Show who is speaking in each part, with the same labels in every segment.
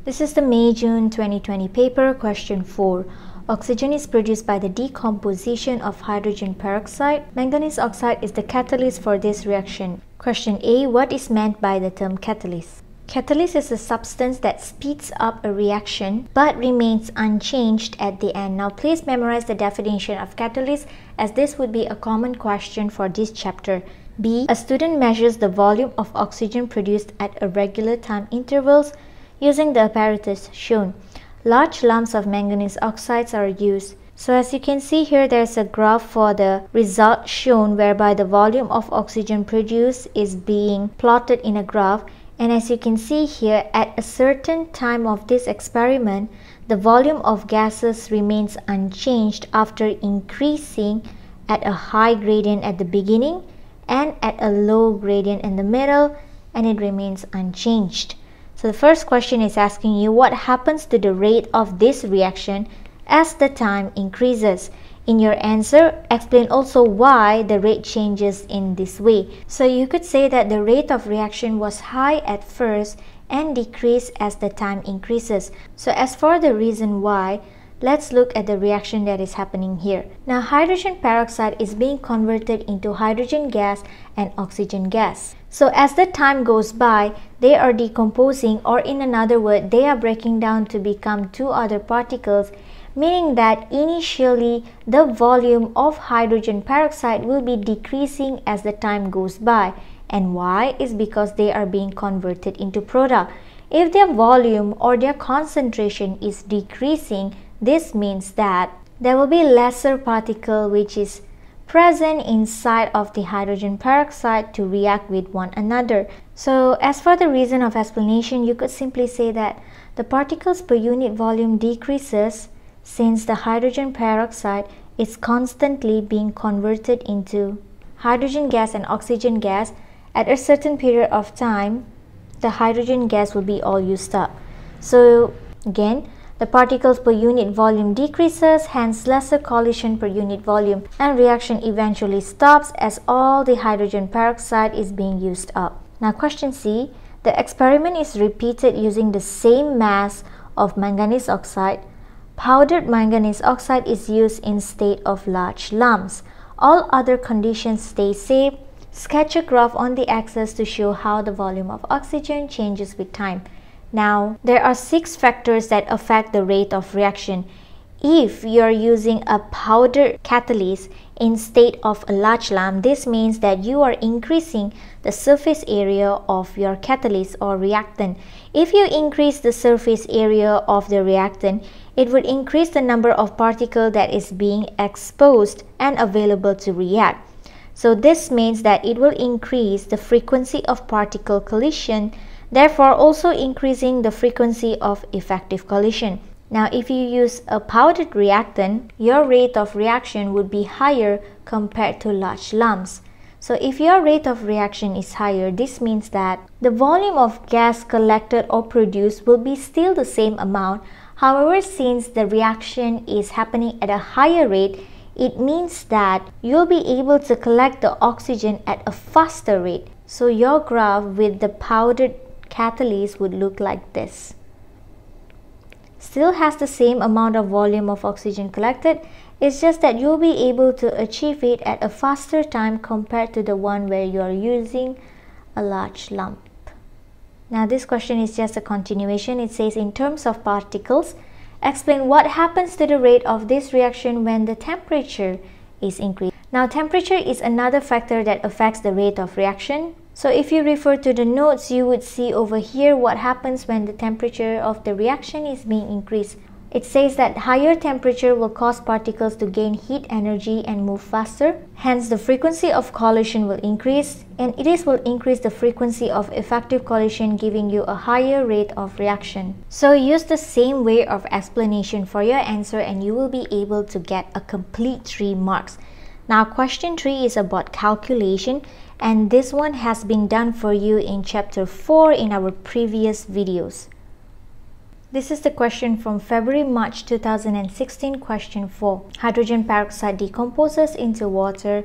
Speaker 1: This is the May-June 2020 paper, question 4. Oxygen is produced by the decomposition of hydrogen peroxide. Manganese oxide is the catalyst for this reaction. Question A. What is meant by the term catalyst? Catalyst is a substance that speeds up a reaction but remains unchanged at the end. Now please memorize the definition of catalyst, as this would be a common question for this chapter. B. A student measures the volume of oxygen produced at irregular time intervals using the apparatus shown. Large lumps of manganese oxides are used. So as you can see here, there's a graph for the result shown whereby the volume of oxygen produced is being plotted in a graph. And as you can see here, at a certain time of this experiment, the volume of gases remains unchanged after increasing at a high gradient at the beginning and at a low gradient in the middle, and it remains unchanged. So the first question is asking you what happens to the rate of this reaction as the time increases. In your answer, explain also why the rate changes in this way. So you could say that the rate of reaction was high at first and decrease as the time increases. So as for the reason why, let's look at the reaction that is happening here. Now hydrogen peroxide is being converted into hydrogen gas and oxygen gas. So as the time goes by, they are decomposing, or in another word, they are breaking down to become two other particles, meaning that initially the volume of hydrogen peroxide will be decreasing as the time goes by. And why? Is because they are being converted into product. If their volume or their concentration is decreasing, this means that there will be lesser particle which is present inside of the hydrogen peroxide to react with one another. So as for the reason of explanation, you could simply say that the particles per unit volume decreases since the hydrogen peroxide is constantly being converted into hydrogen gas and oxygen gas. At a certain period of time, the hydrogen gas will be all used up. So again, the particles per unit volume decreases, hence lesser collision per unit volume, and reaction eventually stops as all the hydrogen peroxide is being used up. Now question C, the experiment is repeated using the same mass of manganese oxide. Powdered manganese oxide is used instead of large lumps. All other conditions stay same. Sketch a graph on the axis to show how the volume of oxygen changes with time. Now, there are 6 factors that affect the rate of reaction. If you are using a powdered catalyst instead of a large lump, this means that you are increasing the surface area of your catalyst or reactant. If you increase the surface area of the reactant, it would increase the number of particles that is being exposed and available to react. So this means that it will increase the frequency of particle collision, therefore also increasing the frequency of effective collision. Now if you use a powdered reactant, your rate of reaction would be higher compared to large lumps. So if your rate of reaction is higher, this means that the volume of gas collected or produced will be still the same amount. However, since the reaction is happening at a higher rate, it means that you'll be able to collect the oxygen at a faster rate. So your graph with the powdered catalyst would look like this. Still has the same amount of volume of oxygen collected, it's just that you'll be able to achieve it at a faster time compared to the one where you are using a large lump. Now this question is just a continuation. It says, in terms of particles, explain what happens to the rate of this reaction when the temperature is increased. Now temperature is another factor that affects the rate of reaction. So if you refer to the notes, you would see over here what happens when the temperature of the reaction is being increased. It says that higher temperature will cause particles to gain heat energy and move faster. Hence, the frequency of collision will increase, and it will increase the frequency of effective collision, giving you a higher rate of reaction. So use the same way of explanation for your answer and you will be able to get a complete 3 marks. Now question 3 is about calculation, and this one has been done for you in chapter 4 in our previous videos. This is the question from February-March 2016, question 4. Hydrogen peroxide decomposes into water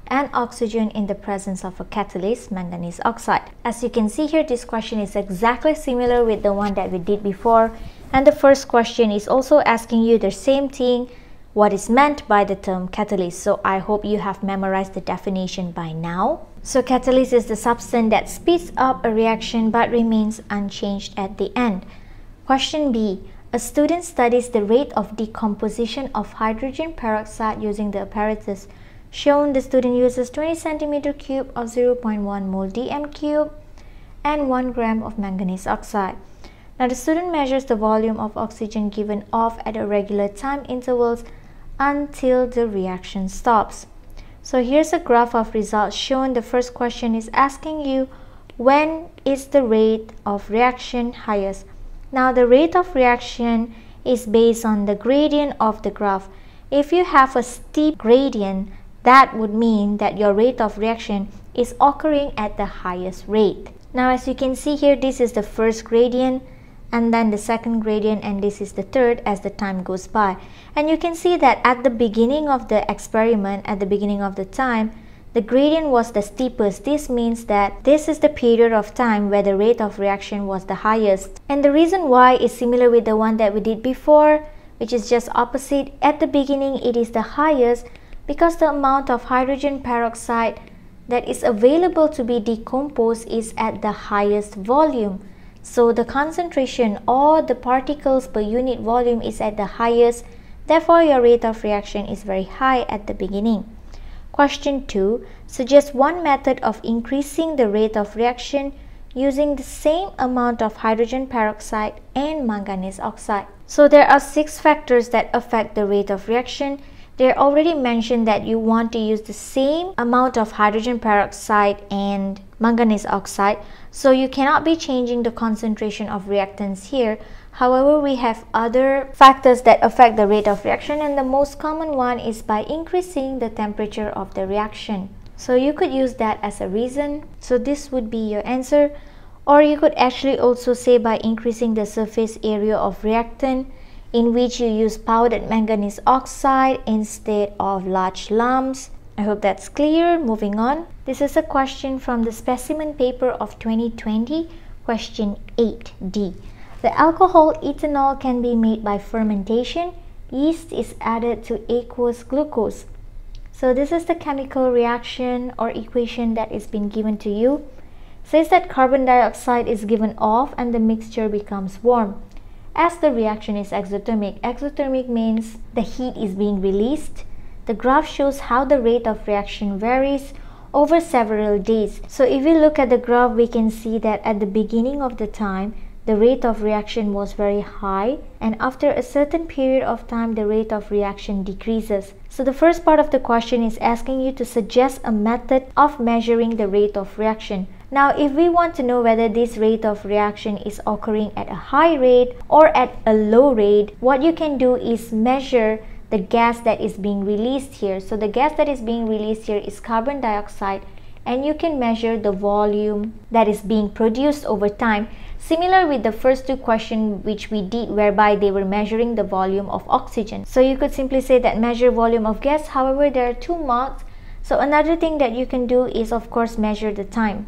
Speaker 1: and oxygen in the presence of a catalyst, manganese oxide. As you can see here, this question is exactly similar with the one that we did before, and the first question is also asking you the same thing, what is meant by the term catalyst. So I hope you have memorized the definition by now. So catalyst is the substance that speeds up a reaction but remains unchanged at the end. Question B. A student studies the rate of decomposition of hydrogen peroxide using the apparatus shown. The student uses 20 centimeter cube of 0.1 mole dm cube and 1 gram of manganese oxide. Now the student measures the volume of oxygen given off at irregular time intervals until the reaction stops. So here's a graph of results shown. The first question is asking you, when is the rate of reaction highest? Now the rate of reaction is based on the gradient of the graph. If you have a steep gradient, that would mean that your rate of reaction is occurring at the highest rate. Now as you can see here, this is the first gradient, and then the second gradient, and this is the third as the time goes by. And you can see that at the beginning of the experiment, at the beginning of the time, the gradient was the steepest. This means that this is the period of time where the rate of reaction was the highest. And the reason why is similar with the one that we did before, which is just opposite. At the beginning it is the highest because the amount of hydrogen peroxide that is available to be decomposed is at the highest volume. So the concentration or the particles per unit volume is at the highest. Therefore, your rate of reaction is very high at the beginning. Question 2. Suggest one method of increasing the rate of reaction using the same amount of hydrogen peroxide and manganese oxide. So there are 6 factors that affect the rate of reaction. They already mentioned that you want to use the same amount of hydrogen peroxide and manganese oxide, so you cannot be changing the concentration of reactants here. However, we have other factors that affect the rate of reaction, and the most common one is by increasing the temperature of the reaction. So you could use that as a reason. So this would be your answer. Or you could actually also say by increasing the surface area of reactant, in which you use powdered manganese oxide instead of large lumps. I hope that's clear. Moving on. This is a question from the specimen paper of 2020, question 8D. The alcohol ethanol can be made by fermentation. Yeast is added to aqueous glucose. So this is the chemical reaction or equation that is being given to you. It says that carbon dioxide is given off and the mixture becomes warm. As the reaction is exothermic. Exothermic means the heat is being released. The graph shows how the rate of reaction varies over several days. So if we look at the graph, we can see that at the beginning of the time, the rate of reaction was very high, and after a certain period of time, the rate of reaction decreases. So the first part of the question is asking you to suggest a method of measuring the rate of reaction. Now, if we want to know whether this rate of reaction is occurring at a high rate or at a low rate, what you can do is measure the gas that is being released here. So the gas that is being released here is carbon dioxide, and you can measure the volume that is being produced over time. Similar with the first 2 questions which we did, whereby they were measuring the volume of oxygen. So you could simply say that measure volume of gas. However, there are 2 marks. So another thing that you can do is, of course, measure the time.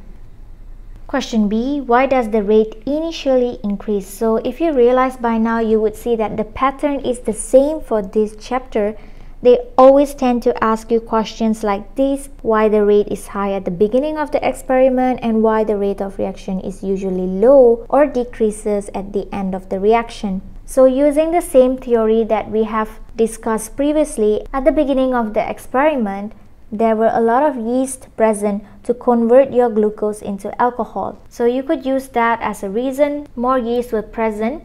Speaker 1: Question B. Why does the rate initially increase? So if you realize by now, you would see that the pattern is the same for this chapter. They always tend to ask you questions like this: why the rate is high at the beginning of the experiment, and why the rate of reaction is usually low or decreases at the end of the reaction. So using the same theory that we have discussed previously, at the beginning of the experiment, there were a lot of yeast present to convert your glucose into alcohol. So you could use that as a reason. More yeast were present.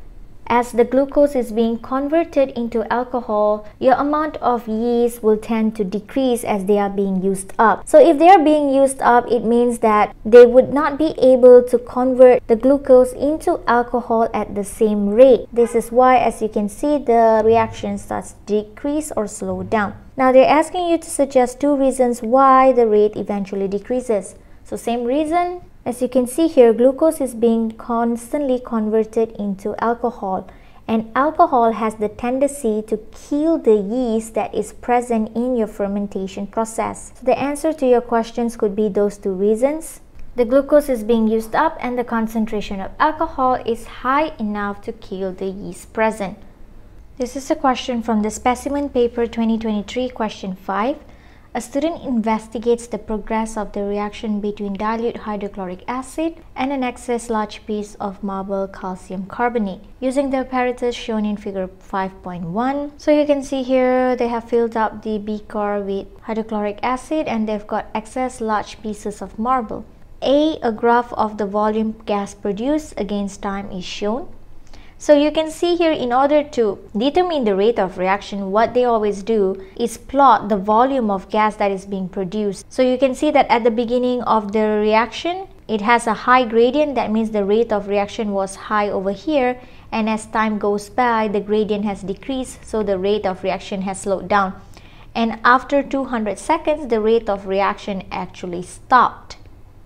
Speaker 1: As the glucose is being converted into alcohol, your amount of yeast will tend to decrease as they are being used up. So if they are being used up, it means that they would not be able to convert the glucose into alcohol at the same rate. This is why, as you can see, the reaction starts to decrease or slow down. Now they're asking you to suggest 2 reasons why the rate eventually decreases. So same reason. As you can see here, glucose is being constantly converted into alcohol, And alcohol has the tendency to kill the yeast that is present in your fermentation process. So the answer to your questions could be those two reasons. The glucose is being used up and the concentration of alcohol is high enough to kill the yeast present. This is a question from the specimen paper 2023, question 5. A student investigates the progress of the reaction between dilute hydrochloric acid and an excess large piece of marble calcium carbonate using the apparatus shown in figure 5.1. So you can see here they have filled up the beaker with hydrochloric acid and they've got excess large pieces of marble. A graph of the volume gas produced against time is shown. So you can see here, in order to determine the rate of reaction, what they always do is plot the volume of gas that is being produced. So you can see that at the beginning of the reaction, it has a high gradient. That means the rate of reaction was high over here, and as time goes by, the gradient has decreased, so the rate of reaction has slowed down. And after 200 seconds, the rate of reaction actually stopped.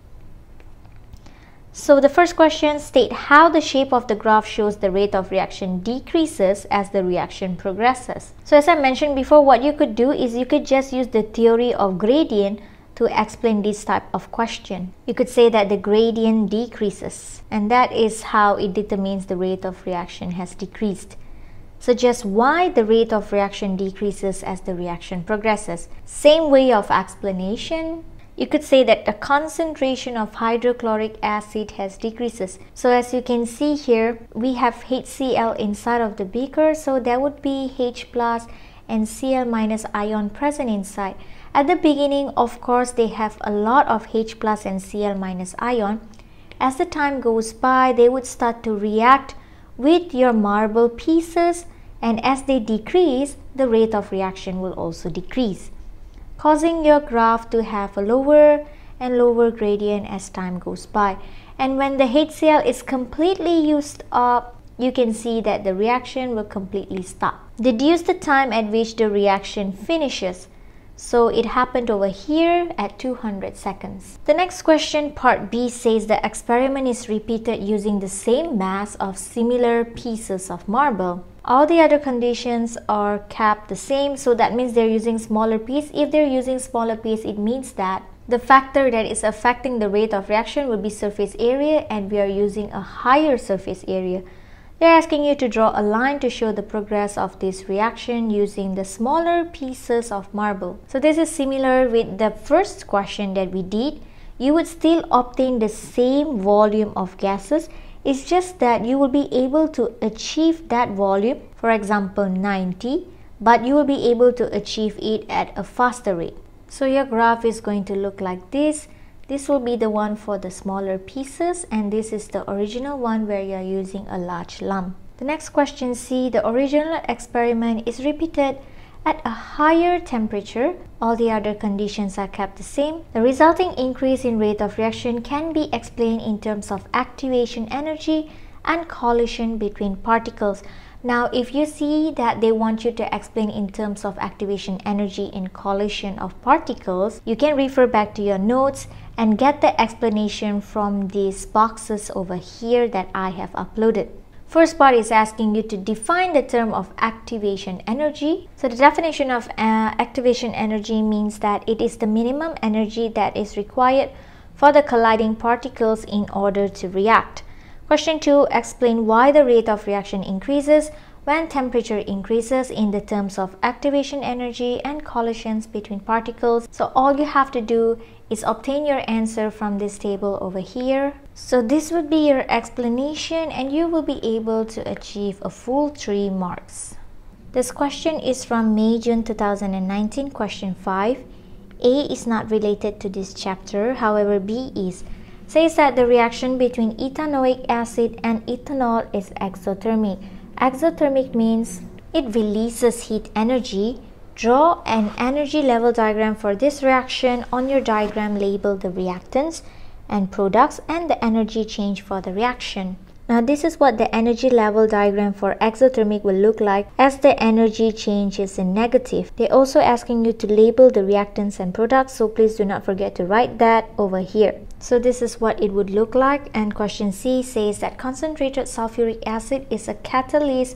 Speaker 1: So the first question states how the shape of the graph shows the rate of reaction decreases as the reaction progresses. So as I mentioned before, what you could do is you could just use the theory of gradient to explain this type of question. You could say that the gradient decreases, and that is how it determines the rate of reaction has decreased. Suggest why the rate of reaction decreases as the reaction progresses. Same way of explanation. You could say that the concentration of hydrochloric acid has decreases. So as you can see here, we have HCl inside of the beaker, so there would be H plus and Cl minus ion present inside. At the beginning, of course, they have a lot of H plus and Cl minus ion. As the time goes by, they would start to react with your marble pieces, and as they decrease, the rate of reaction will also decrease, causing your graph to have a lower and lower gradient as time goes by. And when the HCl is completely used up, you can see that the reaction will completely stop. Deduce the time at which the reaction finishes. So it happened over here at 200 seconds. The next question, part B, says the experiment is repeated using the same mass of similar pieces of marble. All the other conditions are kept the same, so that means they're using smaller piece. If they're using smaller piece, it means that the factor that is affecting the rate of reaction will be surface area, and we are using a higher surface area. They're asking you to draw a line to show the progress of this reaction using the smaller pieces of marble. So this is similar with the first question that we did. You would still obtain the same volume of gases. It's just that you will be able to achieve that volume, for example 90, but you will be able to achieve it at a faster rate. So your graph is going to look like this. This will be the one for the smaller pieces, and this is the original one where you are using a large lump. The next question, C, the original experiment is repeated at a higher temperature. All the other conditions are kept the same. The resulting increase in rate of reaction can be explained in terms of activation energy and collision between particles. Now, if you see that they want you to explain in terms of activation energy and collision of particles, you can refer back to your notes and get the explanation from these boxes over here that I have uploaded. First part is asking you to define the term of activation energy. So the definition of activation energy means that it is the minimum energy that is required for the colliding particles in order to react. Question 2, explain why the rate of reaction increases when temperature increases in the terms of activation energy and collisions between particles. So all you have to do is obtain your answer from this table over here. So this would be your explanation, and you will be able to achieve a full 3 marks. This question is from May-June 2019, question 5. A is not related to this chapter, however B is. Says that the reaction between ethanoic acid and ethanol is exothermic. Exothermic means it releases heat energy. Draw an energy level diagram for this reaction. On your diagram, label the reactants and products and the energy change for the reaction. Now this is what the energy level diagram for exothermic will look like as the energy change is in negative. They're also asking you to label the reactants and products, so please do not forget to write that over here. So this is what it would look like, and question C says that concentrated sulfuric acid is a catalyst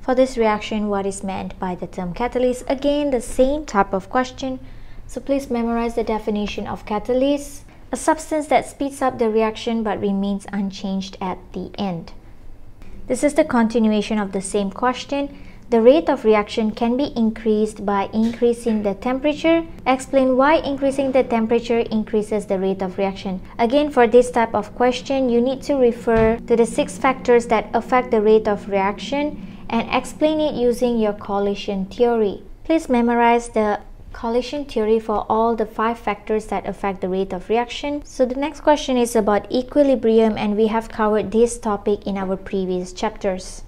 Speaker 1: For this reaction, what is meant by the term catalyst? Again, the same type of question. So please memorize the definition of catalyst. A substance that speeds up the reaction but remains unchanged at the end. This is the continuation of the same question. The rate of reaction can be increased by increasing the temperature. Explain why increasing the temperature increases the rate of reaction. Again, for this type of question, you need to refer to the 6 factors that affect the rate of reaction and explain it using your collision theory. Please memorize the collision theory for all the 5 factors that affect the rate of reaction. So the next question is about equilibrium, and we have covered this topic in our previous chapters.